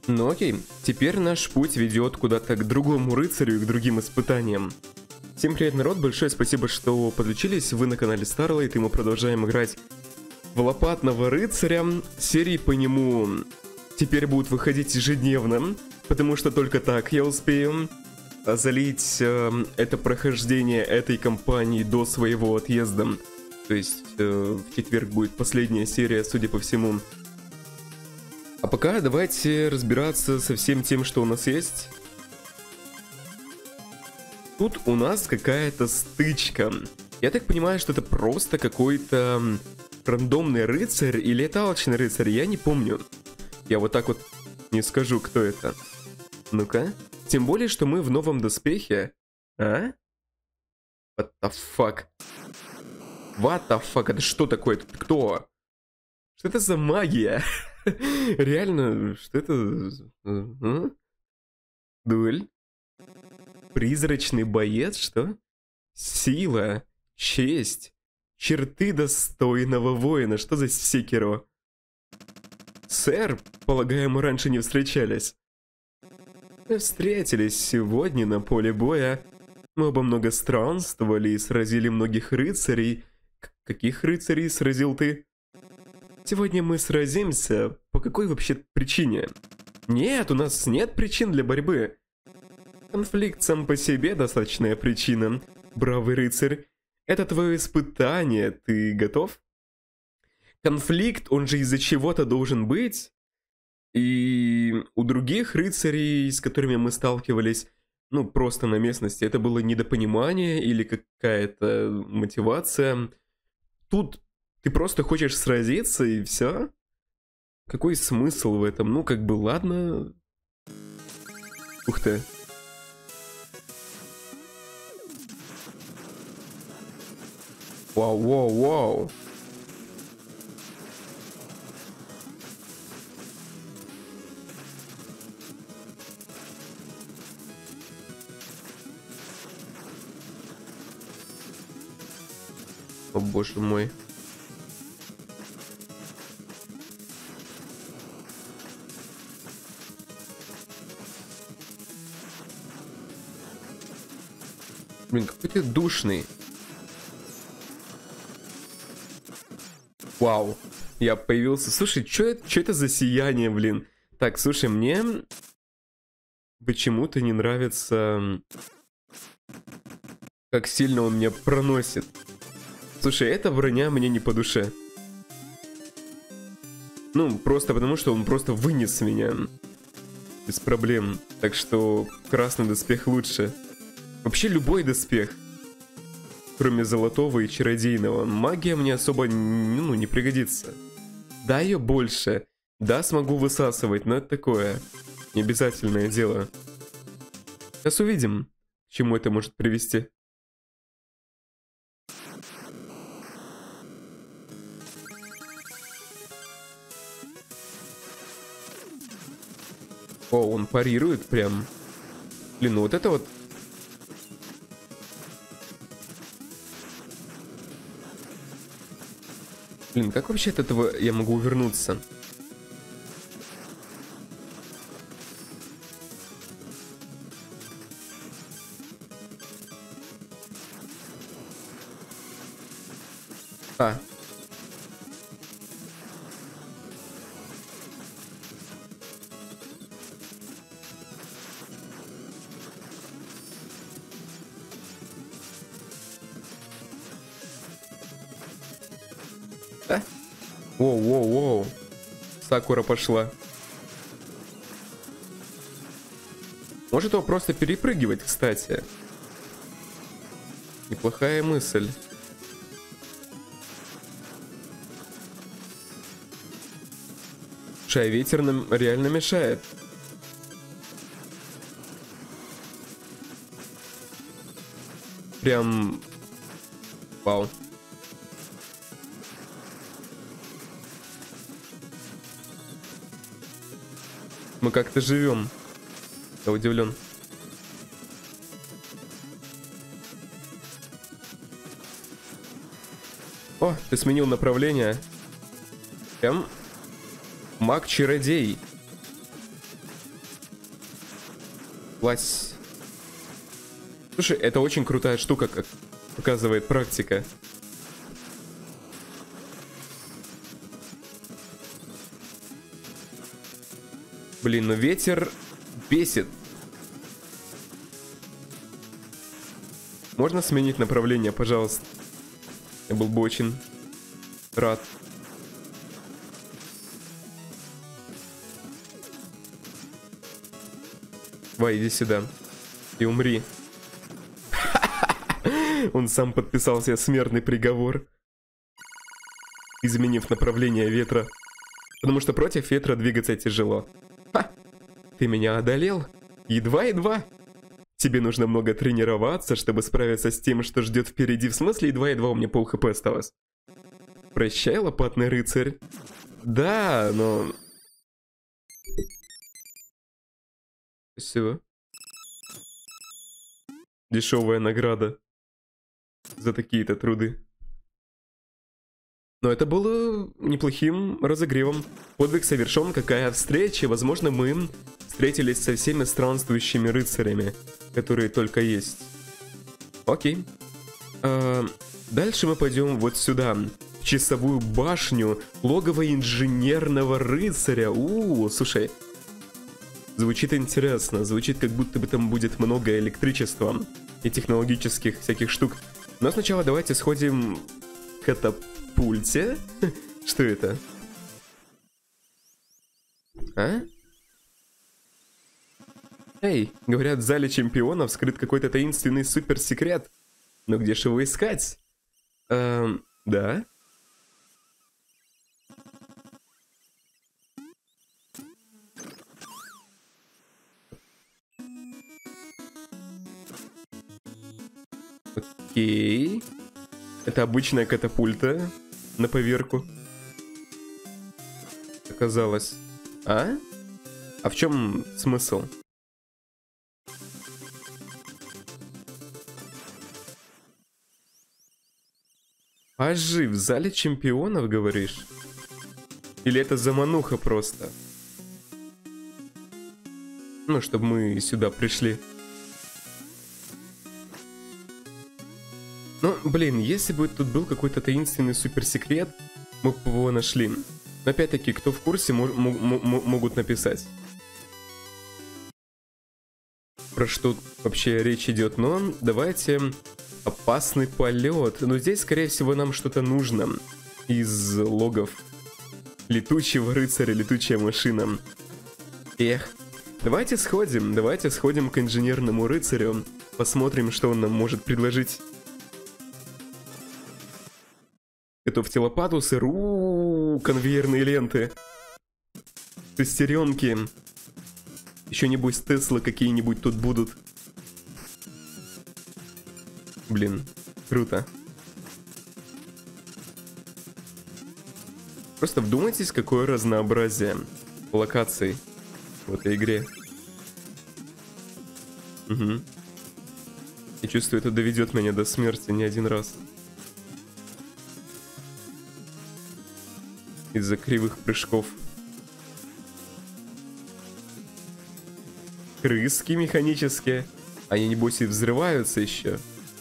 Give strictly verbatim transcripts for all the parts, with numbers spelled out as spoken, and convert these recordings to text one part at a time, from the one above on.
Ну окей, теперь наш путь ведет куда-то к другому рыцарю и к другим испытаниям. Всем привет, народ, большое спасибо, что подключились, вы на канале Starlight, и мы продолжаем играть в Лопатного рыцаря. Серии по нему теперь будут выходить ежедневно, потому что только так я успею залить э, это прохождение этой кампании до своего отъезда. То есть э, в четверг будет последняя серия, судя по всему. А пока давайте разбираться со всем тем, что у нас есть. Тут у нас какая-то стычка. Я так понимаю, что это просто какой-то рандомный рыцарь или это алчный рыцарь, я не помню. Я вот так вот не скажу, кто это. Ну-ка. Тем более, что мы в новом доспехе. А? What the fuck? What the fuck? Это что такое? Это кто? Что это за магия? Реально, что это? А? Дуэль? Призрачный боец, что? Сила, честь, черты достойного воина. Что за секиро? Сэр, полагаю, мы раньше не встречались. Мы встретились сегодня на поле боя. Мы оба много странствовали и сразили многих рыцарей. К каких рыцарей сразил ты? Сегодня мы сразимся. По какой вообще причине? Нет, у нас нет причин для борьбы. Конфликт сам по себе достаточная причина. Бравый рыцарь, это твое испытание. Ты готов? Конфликт, он же из-за чего-то должен быть. И у других рыцарей, с которыми мы сталкивались, ну, просто на местности, это было недопонимание или какая-то мотивация. Тут ты просто хочешь сразиться и все? Какой смысл в этом? Ну, как бы, ладно. Ух ты. Вау, вау, вау. О боже мой. Блин, какой ты душный. Вау. Я появился. Слушай, что это, что это за сияние, блин? Так, слушай, мне почему-то не нравится, как сильно он меня проносит. Слушай, эта броня мне не по душе. Ну, просто потому, что он просто вынес меня. Без проблем. Так что красный доспех лучше. Вообще любой доспех. Кроме золотого и чародейного. Магия мне особо ну, не пригодится. Да, ее больше. Да, смогу высасывать, но это такое необязательное дело. Сейчас увидим, к чему это может привести. О, он парирует прям. Блин, ну вот это вот. Блин, как вообще от этого я могу увернуться? А. Воу-воу-воу. Сакура пошла. Может его просто перепрыгивать, кстати. Неплохая мысль. Шай, ветер нам реально мешает. Прям... Вау. Мы как-то живем. Я удивлен. О, ты сменил направление. Прям маг-чародей. Лазь. Слушай, это очень крутая штука, как показывает практика. Блин, ну ветер бесит. Можно сменить направление, пожалуйста? Я был бы очень рад. Давай, иди сюда. И умри. Он сам подписал себе смертный приговор, изменив направление ветра. Потому что против ветра двигаться тяжело. Ха! Ты меня одолел? Едва-едва. Тебе нужно много тренироваться, чтобы справиться с тем, что ждет впереди. В смысле, едва-едва у меня пол хп осталось. Прощай, лопатный рыцарь. Да, но... Спасибо. Дешевая награда за такие-то труды. Но это было неплохим разогревом. Подвиг совершен, какая встреча. Возможно, мы встретились со всеми странствующими рыцарями, которые только есть. Окей. А, дальше мы пойдем вот сюда. В часовую башню логово инженерного рыцаря. У, слушай. Звучит интересно. Звучит, как будто бы там будет много электричества и технологических всяких штук. Но сначала давайте сходим к катапульте. Что это? А? Эй, говорят, в зале чемпионов скрыт какой-то таинственный суперсекрет. Но где же его искать? Эм, да? Окей. Это обычная катапульта на поверку. Оказалось. А? А в чем смысл? Пажи в зале чемпионов, говоришь? Или это замануха просто? Ну, чтобы мы сюда пришли. Ну, блин, если бы тут был какой-то таинственный суперсекрет, мы бы его нашли. Но опять-таки, кто в курсе, могут написать. Про что вообще речь идет. Но давайте... Опасный полет. Но здесь, скорее всего, нам что-то нужно из логов летучего рыцаря, летучая машина. Эх. Давайте сходим, давайте сходим к инженерному рыцарю. Посмотрим, что он нам может предложить. Готовьте лопату, сыр. У-у-у, конвейерные ленты. Шестеренки. Еще небось Теслы какие-нибудь тут будут. Блин, круто. Просто вдумайтесь, какое разнообразие локаций в этой игре. Угу. Я чувствую, это доведет меня до смерти не один раз. Из-за кривых прыжков. Крыски механические. Они, небось, и взрываются еще.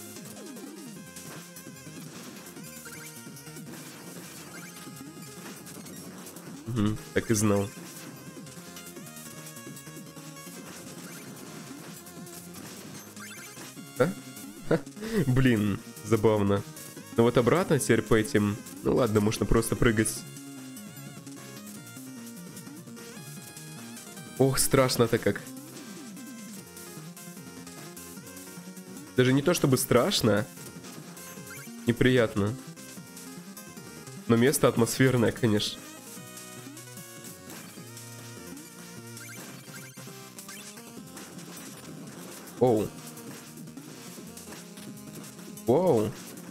Угу, так и знал. А? Ха, блин, забавно. Но вот обратно теперь по этим... Ну ладно, можно просто прыгать. Ох, страшно-то как. Даже не то чтобы страшно. Неприятно. Но место атмосферное, конечно. Оу. Воу.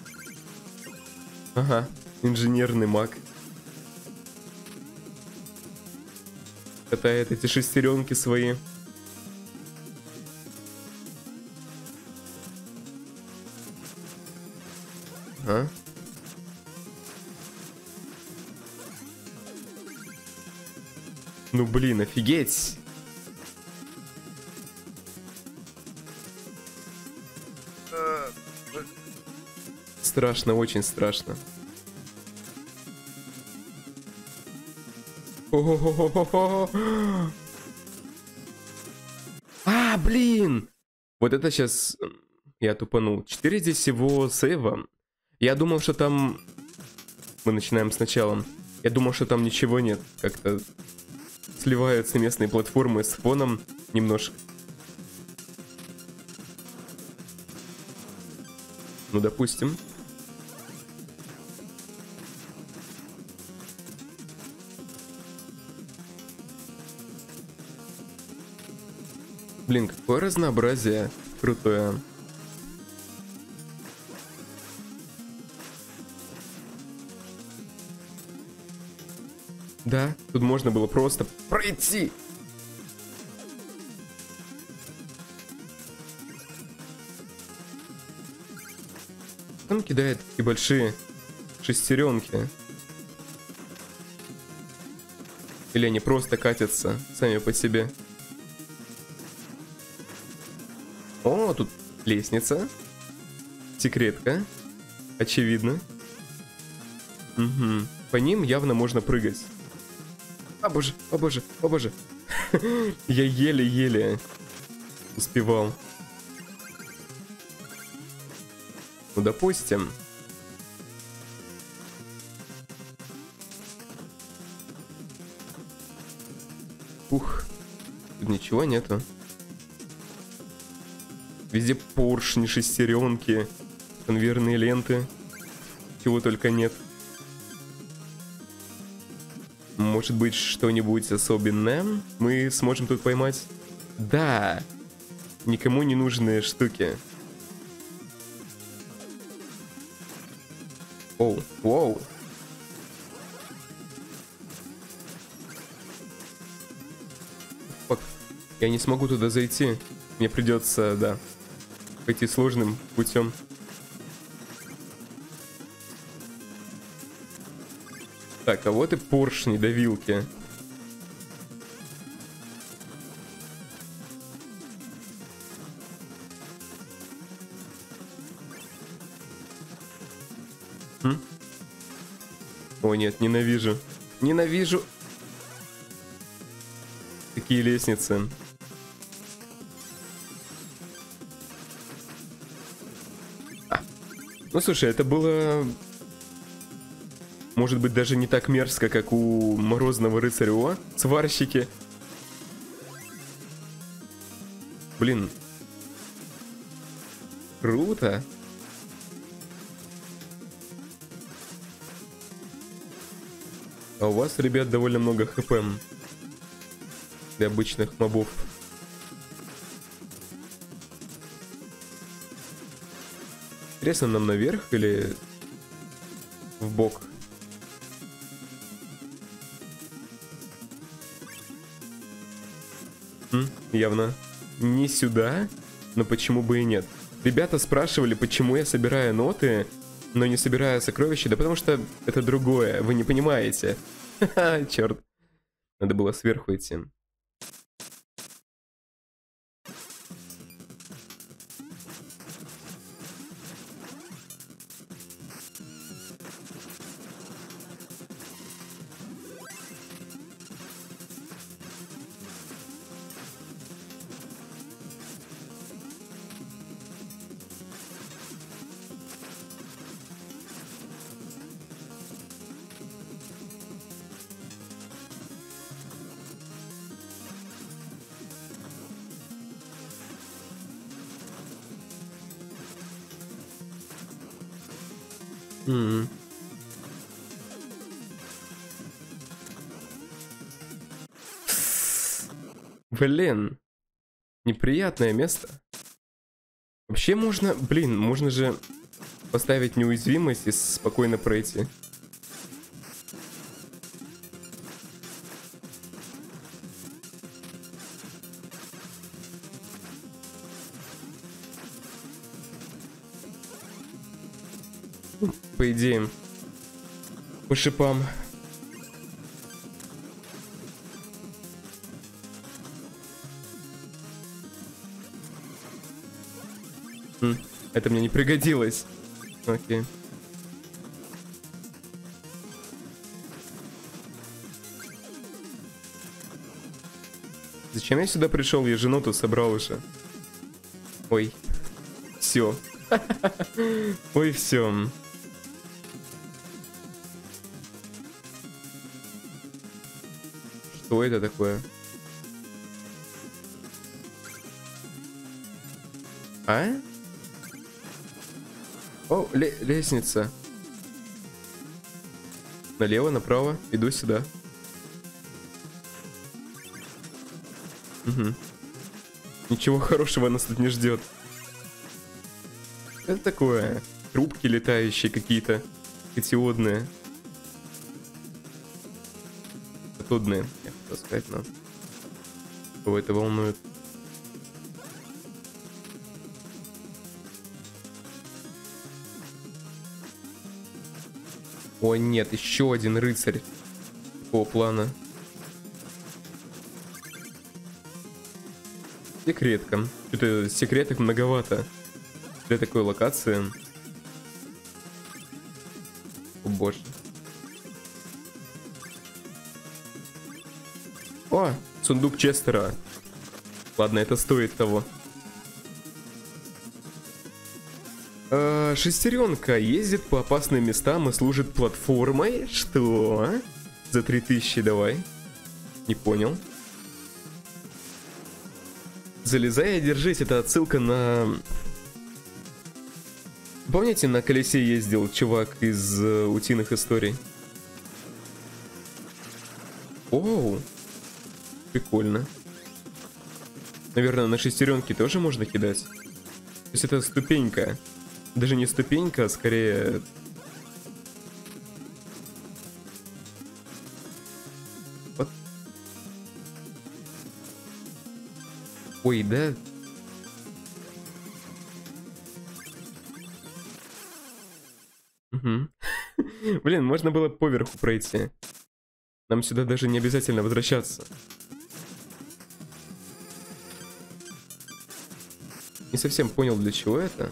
Ага, инженерный маг. Катает эти шестеренки свои. А? Ну блин, офигеть. страшно, очень страшно. О-хо-хо-хо-хо. А, блин! Вот это сейчас я тупанул. четыре здесь всего сейва. Я думал, что там... Мы начинаем сначала. Я думал, что там ничего нет. Как-то сливаются местные платформы с фоном немножко. Ну, допустим. Блин, какое разнообразие крутое. Да, тут можно было просто пройти. Он кидает такие большие шестеренки. Или они просто катятся сами по себе. О, тут лестница. Секретка. Очевидно. Угу. По ним явно можно прыгать. О боже, о боже, о боже. Я еле-еле успевал. Ну, допустим. Ух, тут ничего нету. Везде поршни, шестеренки, конвейерные ленты. Чего только нет. Может быть, что-нибудь особенное мы сможем тут поймать? Да! Никому не нужные штуки. Оу, воу. Фак. Я не смогу туда зайти. Мне придется, да, пойти сложным путем. Так, а вот и поршни, давилки. Хм? О нет, ненавижу. Ненавижу такие лестницы. А. Ну слушай, это было... Может быть, даже не так мерзко, как у Морозного рыцаря. О, сварщики. Блин. Круто. А у вас, ребят, довольно много хп для обычных мобов. Интересно, нам наверх или в бок? Явно не сюда, но почему бы и нет. Ребята спрашивали, почему я собираю ноты, но не собираю сокровища. Да потому что это другое, вы не понимаете. Ха-ха, черт. Надо было сверху идти. Mm-hmm. Блин, неприятное место. Вообще можно, блин, можно же поставить неуязвимость и спокойно пройти. По идее, по шипам. М, это мне не пригодилось. Окей. Зачем я сюда пришел? Я жену тут собрал уже. Ой. Все. Ой, все. Что это такое? А? О, ле- лестница. Налево, направо. Иду сюда. Угу. Ничего хорошего нас тут не ждет. Это такое? Трубки летающие какие-то. Катиодные. Катодные, я хотел сказать, но... Кого это волнует? О нет, еще один рыцарь такого плана. Секретка. Что-то секреток многовато для такой локации. О боже. О, сундук Честера. Ладно, это стоит того. Э, шестеренка ездит по опасным местам и служит платформой. Что? За три тысячи давай. Не понял. Залезай и держись. Это отсылка на... Помните, на колесе ездил чувак из uh, утиных историй? Оу. Прикольно. Наверное, на шестеренке тоже можно кидать. То есть это ступенька. Даже не ступенька, а скорее... Вот. Ой, да? Угу. Блин, можно было поверху пройти. Нам сюда даже не обязательно возвращаться. Не совсем понял, для чего это.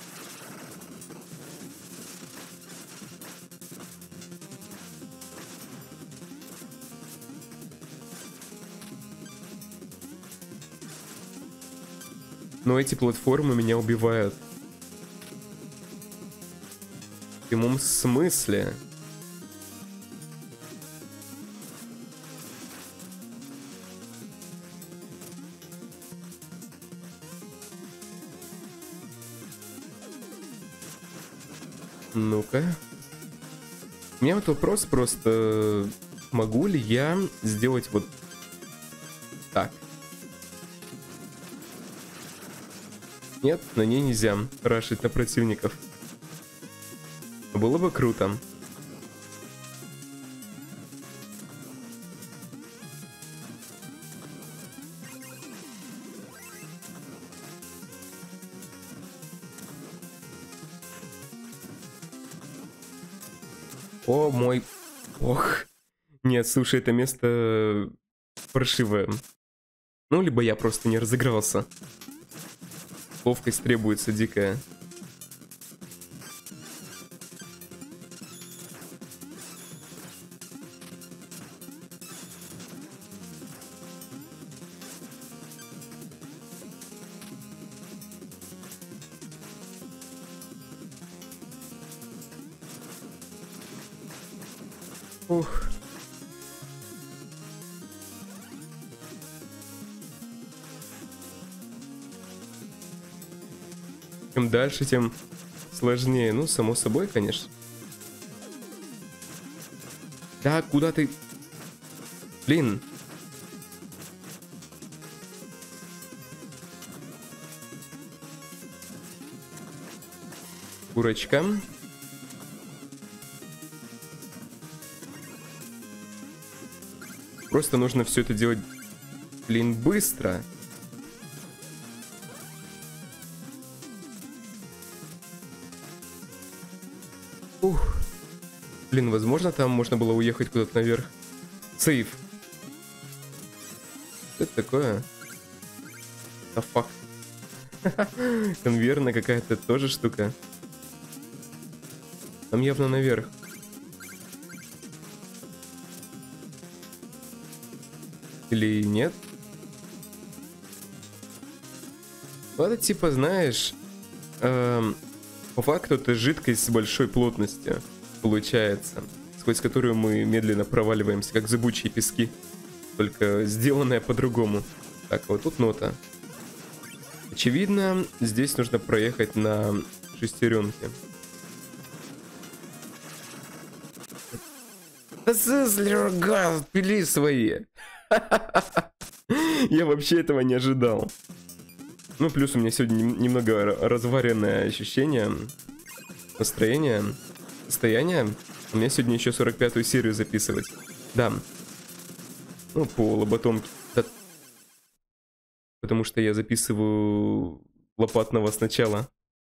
Но эти платформы меня убивают. В прямом смысле. Ну-ка. У меня вот вопрос просто. Могу ли я сделать вот так? Нет, на ней нельзя рашить на противников. Было бы круто. О мой... Ох. Нет, слушай, это место паршивое. Ну, либо я просто не разыгрался. Ловкость требуется дикая. Ух. Чем дальше, тем сложнее. Ну, само собой, конечно. Да, куда ты... Блин. Курочка. Просто нужно все это делать, блин, быстро. Ух. Блин, возможно, там можно было уехать куда-то наверх. Сейф. Что это такое? Да фак. Конвейерная какая-то тоже штука. Там явно наверх. Или нет? Ну, это типа, знаешь, эм, по факту это жидкость с большой плотностью получается, сквозь которую мы медленно проваливаемся, как зыбучие пески, только сделанная по-другому. Так, вот тут нота. Очевидно, здесь нужно проехать на шестеренке. Да пили свои. Я вообще этого не ожидал. Ну, плюс у меня сегодня немного разваренное ощущение, настроение, состояние. У меня сегодня еще сорок пятую серию записывать. Да. Ну, по лоботомке. Да. Потому что я записываю лопатного сначала.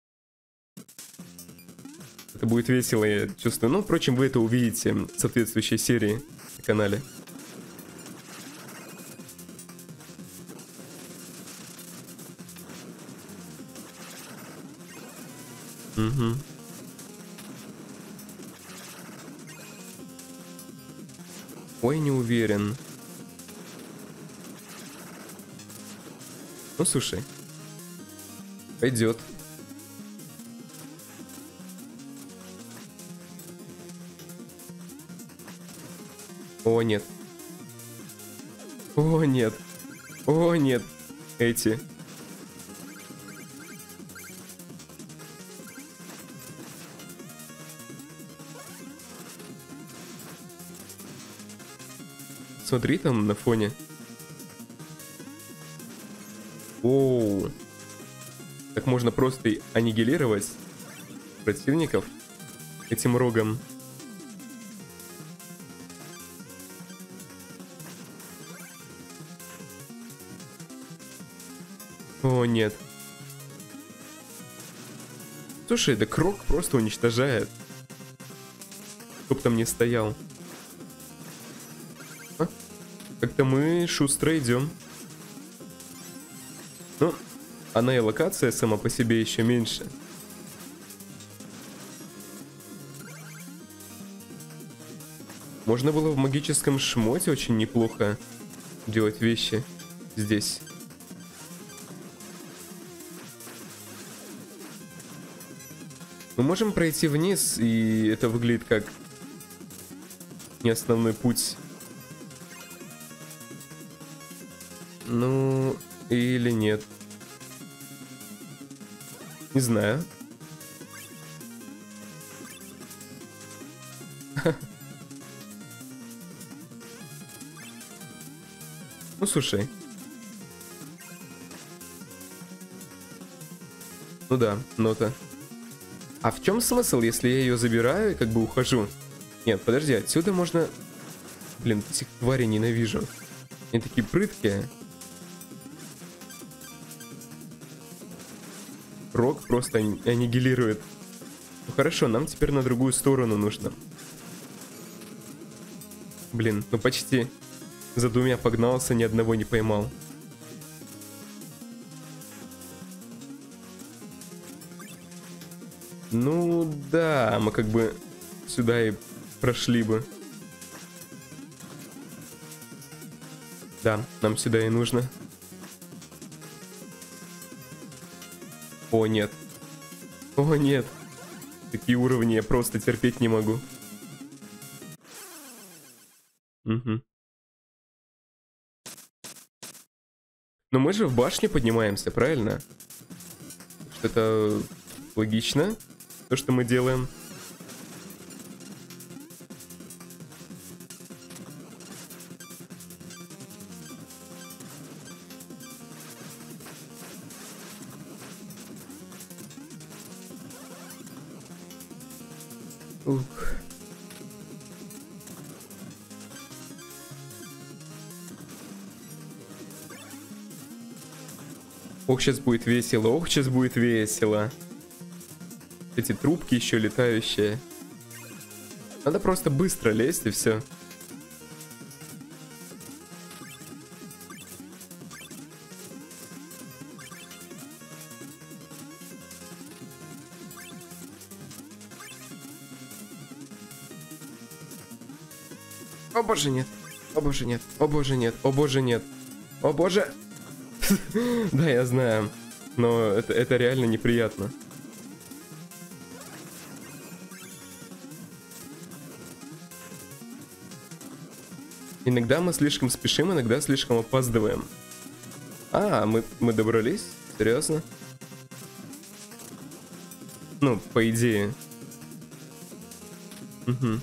Это будет весело, я чувствую. Ну, впрочем, вы это увидите в соответствующей серии на канале. Угу. Ой, не уверен. Ну, слушай. Пойдет. О, нет. О, нет. О, нет. Эти. Смотри там на фоне. Оу. Так можно просто аннигилировать противников этим рогом. О, нет. Слушай, да Крок просто уничтожает. Кто бы там ни стоял. А? Как-то мы шустро идем. Ну, она и локация сама по себе еще меньше. Можно было в магическом шмоте очень неплохо делать вещи здесь. Мы можем пройти вниз, и это выглядит как не основной путь. Ну, или нет. Не знаю. Ну, слушай. Ну да, нота. А в чем смысл, если я ее забираю и как бы ухожу? Нет, подожди, отсюда можно... Блин, этих тварей ненавижу. Они такие прыткие. Рог просто аннигилирует. Ну хорошо, нам теперь на другую сторону нужно. Блин, ну почти. За двумя погнался, ни одного не поймал. Ну да, мы как бы сюда и прошли бы. Да, нам сюда и нужно. О, нет. О, нет. Такие уровни я просто терпеть не могу. Угу. Но мы же в башню поднимаемся, правильно? Что-то логично, то, что мы делаем. Ух. Ох, сейчас будет весело, ох, сейчас будет весело. Эти трубки еще летающие. Надо просто быстро лезть и все. О боже, нет. О боже, нет. О боже, нет. О боже, нет. О боже. Да, я знаю. Но это, это реально неприятно. Иногда мы слишком спешим, иногда слишком опаздываем. А, мы, мы добрались? Серьезно? Ну, по идее. Угу.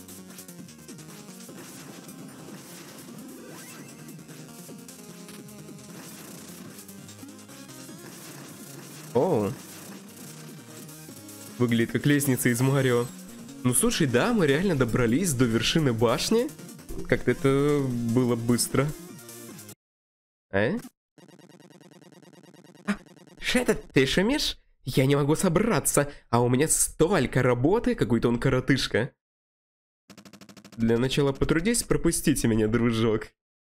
О. Выглядит как лестница из Марио. Ну слушай, да, мы реально добрались до вершины башни. Как-то это было быстро. А? А, Шеда, ты шумишь? Я не могу собраться, а у меня столько работы, какой-то он коротышка. Для начала потрудись, пропустите меня, дружок.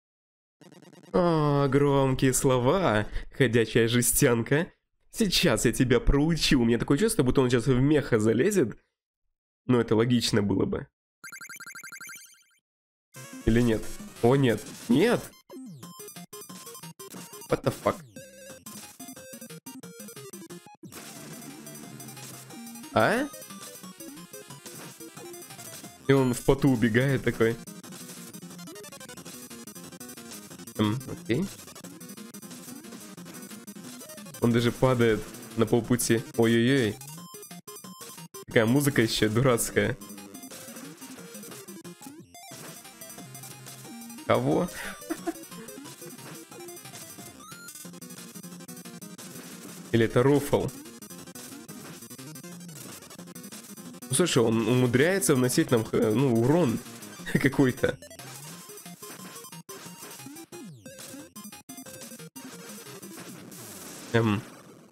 О, громкие слова, ходячая жестянка. Сейчас я тебя проучу. У меня такое чувство, будто он сейчас в меха залезет. Но это логично было бы. Или нет? О, нет. Нет! What the fuck? А? И он в поту убегает такой. Эм, окей. Он даже падает на полпути. Ой-ой-ой. Такая музыка еще дурацкая. Кого? Или это Руфл? Ну, слушай, он умудряется вносить нам, ну, урон какой-то. Эм.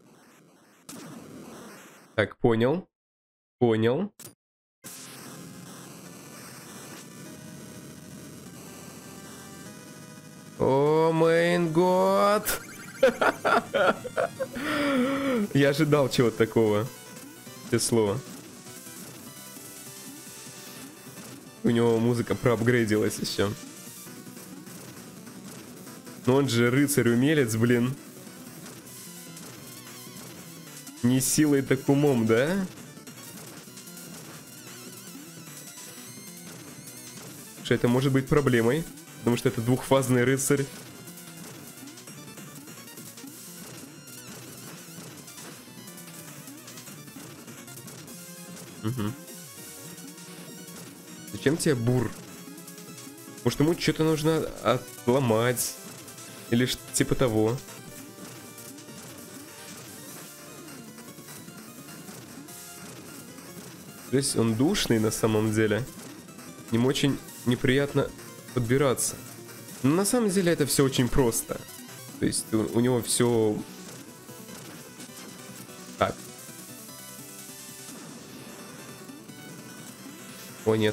Так, понял. Понял. О, майн год! Я ожидал чего-то такого. Все слово. У него музыка проапгрейдилась еще. Но он же рыцарь-умелец, блин. Не силой, так умом, да? Что это может быть проблемой? Потому что это двухфазный рыцарь. Угу. Зачем тебе бур? Может, ему что-то нужно отломать? Или что-то типа того. То есть он душный на самом деле. Им очень неприятно подбираться. Но на самом деле это все очень просто. То есть у, у него все... Так. О, нет.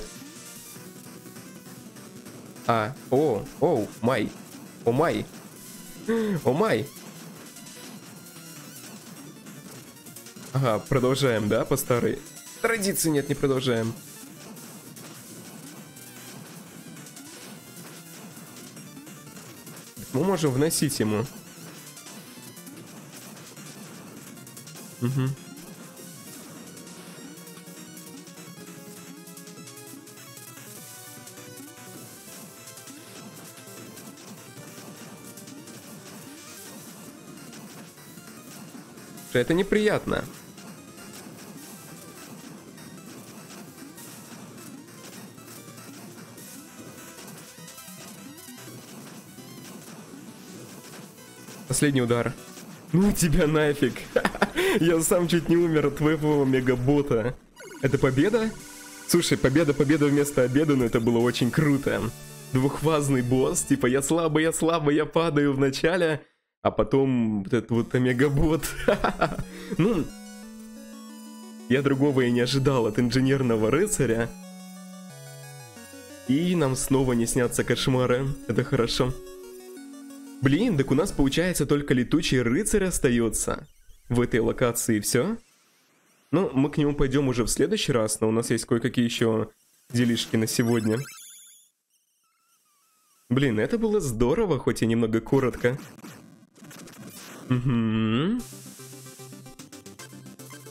А, о, о, май. О, май. О, май. Ага, продолжаем, да, по старой? Традиции нет, не продолжаем. Мы можем вносить ему. Угу. Это неприятно. Последний удар. Ну тебя нафиг. Я сам чуть не умер от твоего мегабота. Это победа? Слушай, победа, победа вместо обеда, но это было очень круто. Двухфазный босс, типа я слабый, я слабый, я падаю в начале, а потом вот этот вот мегабот. Ну, я другого и не ожидал от инженерного рыцаря. И нам снова не снятся кошмары. Это хорошо. Блин, так у нас получается только летучий рыцарь остается в этой локации, все? Ну, мы к нему пойдем уже в следующий раз, но у нас есть кое-какие еще делишки на сегодня. Блин, это было здорово, хоть и немного коротко. Угу.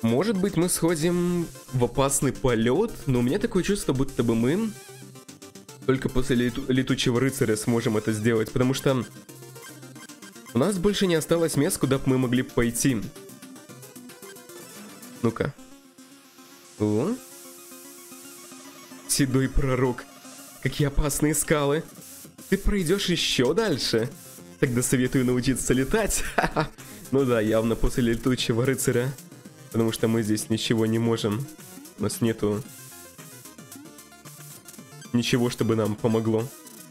Может быть, мы сходим в опасный полет, но у меня такое чувство, будто бы мы только после лету летучего рыцаря сможем это сделать, потому что у нас больше не осталось мест, куда бы мы могли пойти. Ну-ка. О. Седой пророк. Какие опасные скалы. Ты пройдешь еще дальше? Тогда советую научиться летать. Ну да, явно после летучего рыцаря. Потому что мы здесь ничего не можем. У нас нету ничего, чтобы нам помогло.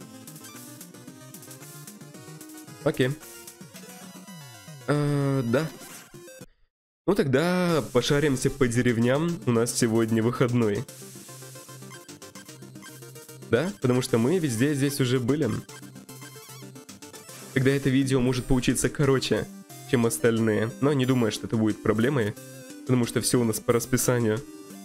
Окей. А, да. Ну тогда пошаримся по деревням. У нас сегодня выходной. Да, потому что мы везде здесь уже были. Тогда это видео может получиться короче, чем остальные. Но не думаю, что это будет проблемой. Потому что все у нас по расписанию.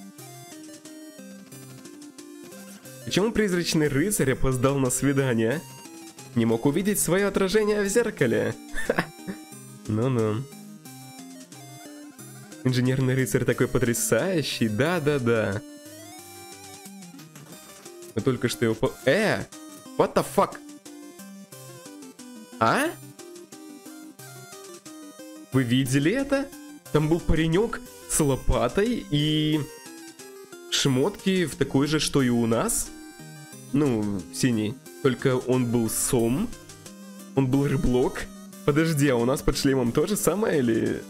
Почему призрачный рыцарь опоздал на свидание? Не мог увидеть свое отражение в зеркале. Ну-ну. Инженерный рыцарь такой потрясающий. Да-да-да. Мы только что его по... Э! What the fuck? А? Вы видели это? Там был паренек с лопатой и шмотки в такой же, что и у нас. Ну, синий. Только он был сом. Он был рыблок. Подожди, а у нас под шлемом то же самое или...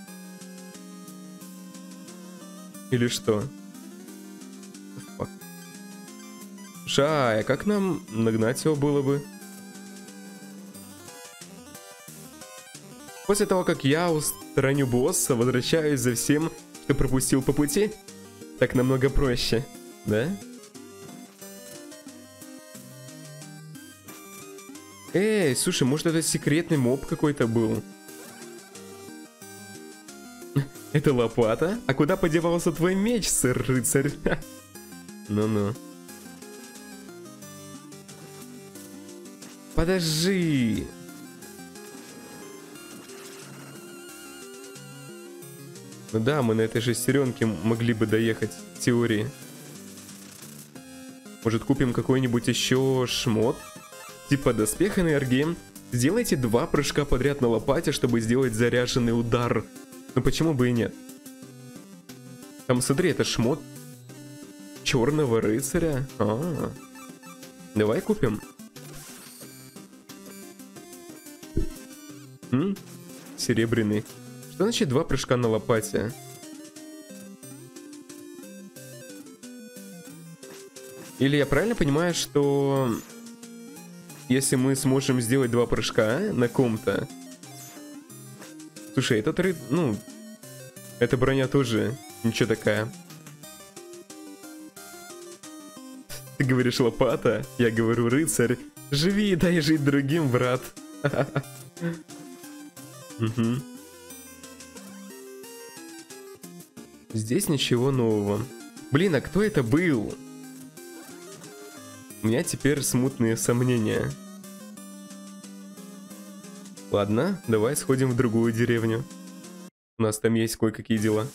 Или что? Fuck. Шай, а как нам нагнать его было бы? После того, как я устраню босса, возвращаюсь за всем, что пропустил по пути. Так намного проще, да? Эй, слушай, может это секретный моб какой-то был? Это лопата? А куда подевался твой меч, сэр-рыцарь? Ну-ну. Подожди. Ну да, мы на этой шестеренке могли бы доехать, в теории. Может, купим какой-нибудь еще шмот? Типа доспех энергии. Сделайте два прыжка подряд на лопате, чтобы сделать заряженный удар. Ну почему бы и нет? Там, смотри, это шмот черного рыцаря. А -а -а. Давай купим. М? Серебряный. Что значит два прыжка на лопате? Или я правильно понимаю, что если мы сможем сделать два прыжка на ком-то... Слушай, этот ры... Ну, эта броня тоже ничего такая. Ты говоришь лопата, я говорю рыцарь. Живи, дай жить другим, брат. Угу. Здесь ничего нового. Блин, а кто это был? У меня теперь смутные сомнения. Ладно, давай сходим в другую деревню. У нас там есть кое-какие дела.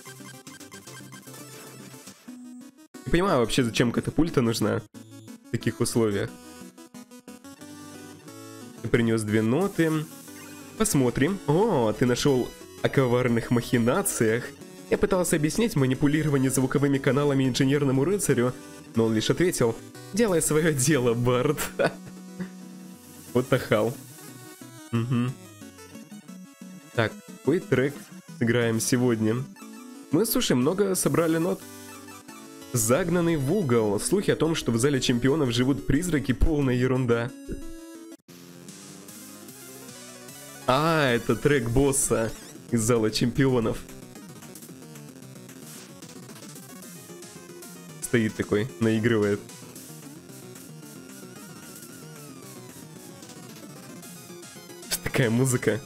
Не понимаю вообще, зачем катапульта нужна в таких условиях. Ты принес две ноты. Посмотрим. О, ты нашел о коварных махинациях. Я пытался объяснить манипулирование звуковыми каналами инженерному рыцарю, но он лишь ответил: «Делай свое дело, Барт». Вот нахал. Угу. Так, какой трек сыграем сегодня? Мы, слушай, много собрали нот. Загнанный в угол. Слухи о том, что в зале чемпионов живут призраки, полная ерунда. А, это трек босса из зала чемпионов. Стоит такой, наигрывает. Такая музыка.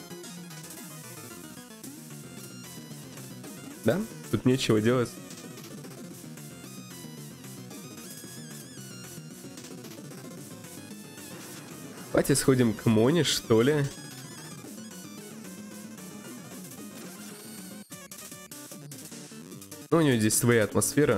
Да? Тут нечего делать. Давайте сходим к Моне, что ли? Ну, у нее здесь своя атмосфера.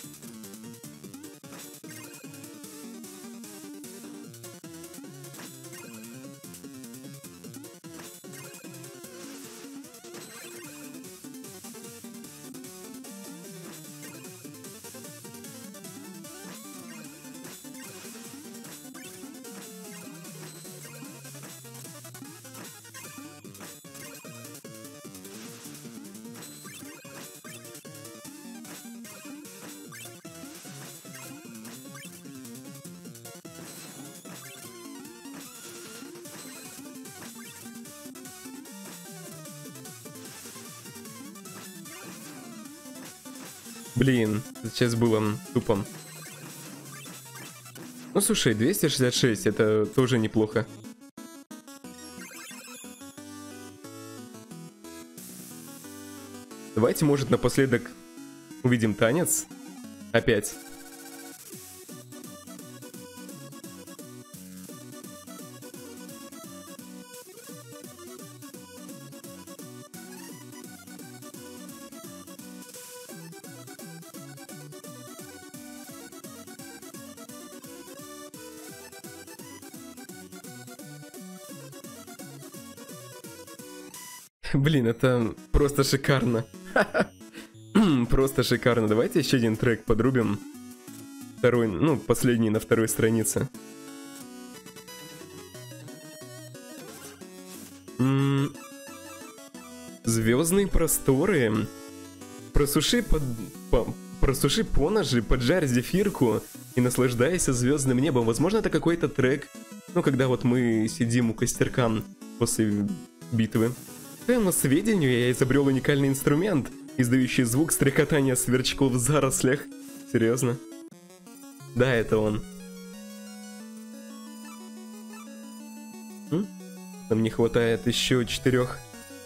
Блин, сейчас было тупо. Ну слушай, двести шестьдесят шесть, это тоже неплохо. Давайте, может, напоследок увидим танец. Опять. Блин, это просто шикарно. Просто шикарно. Давайте еще один трек подрубим. Второй, ну, последний на второй странице. М-м- Звездные просторы. Просуши под... по... Просуши поножи, поджарь зефирку и наслаждайся звездным небом. Возможно, это какой-то трек, ну, когда вот мы сидим у костерка после битвы. К твоему сведению, я изобрел уникальный инструмент, издающий звук стрекотания сверчков в зарослях. Серьезно? Да, это он. М? Нам не хватает еще четырех.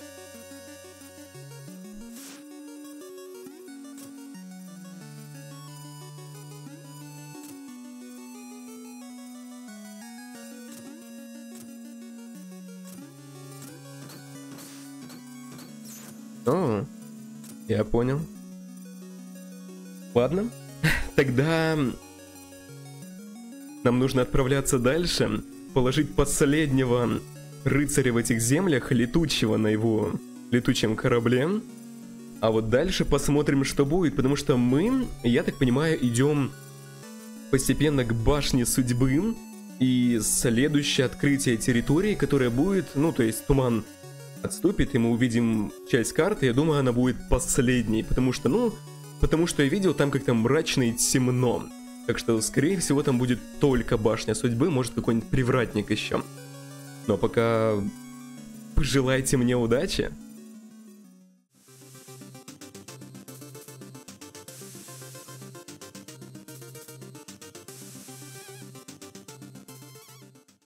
О, я понял. Ладно, тогда нам нужно отправляться дальше, положить последнего рыцаря в этих землях, летучего на его летучем корабле. А вот дальше посмотрим, что будет, потому что мы, я так понимаю, идем постепенно к башне судьбы. И следующее открытие территории, которое будет, ну то есть туман отступит, и мы увидим часть карты, я думаю, она будет последней, потому что, ну, потому что я видел, там как-то мрачно и темно. Так что, скорее всего, там будет только башня судьбы, может, какой-нибудь привратник еще. Но пока пожелайте мне удачи.